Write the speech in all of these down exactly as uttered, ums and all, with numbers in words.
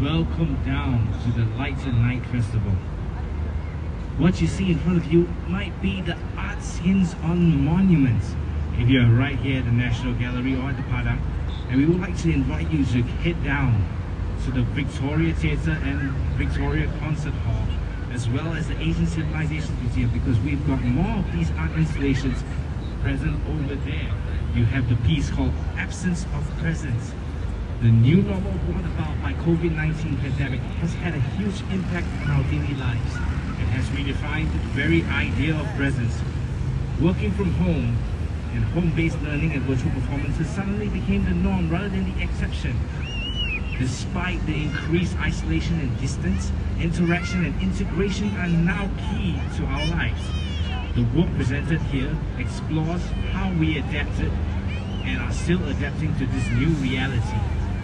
welcome down to the Lights and Night Festival. What you see in front of you might be the art scenes on monuments. If you're right here at the National Gallery or at the Padang, and we would like to invite you to head down to the Victoria Theatre and Victoria Concert Hall, as well as the Asian Civilisation Museum, because we've got more of these art installations present over there. You have the piece called Absence of Presence. The new normal brought about by COVID nineteen pandemic has had a huge impact on our daily lives. It has redefined the very idea of presence. Working from home and home-based learning and virtual performances suddenly became the norm rather than the exception. Despite the increased isolation and distance, interaction and integration are now key to our lives. The work presented here explores how we adapted and are still adapting to this new reality.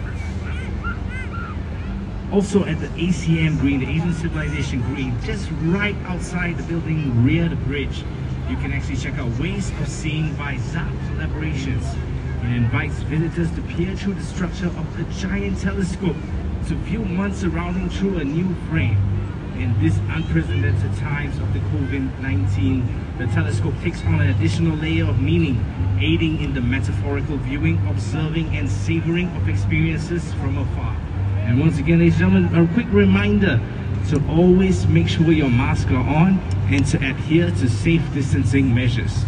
Also at the A C M Green, the Asian Civilisation Green, just right outside the building rear the bridge, you can actually check out ways of seeing by Z A P collaborations. It invites visitors to peer through the structure of the giant telescope to view months surrounding through a new frame. In these unprecedented times of the COVID nineteen, the telescope takes on an additional layer of meaning, aiding in the metaphorical viewing, observing and savoring of experiences from afar. And once again, ladies and gentlemen, a quick reminder to always make sure your masks are on and to adhere to safe distancing measures.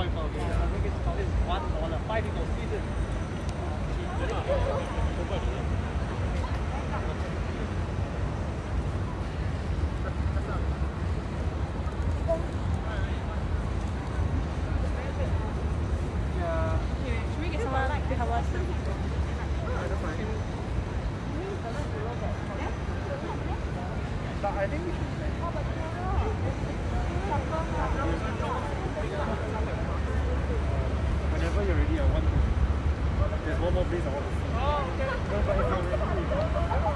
five okay. I think it's called one dollar. Five people seated. Should we get someone to help us? I think we should say. Whenever you're ready, I want to. There's one more place I want to see. Oh, okay. No, but if you're ready.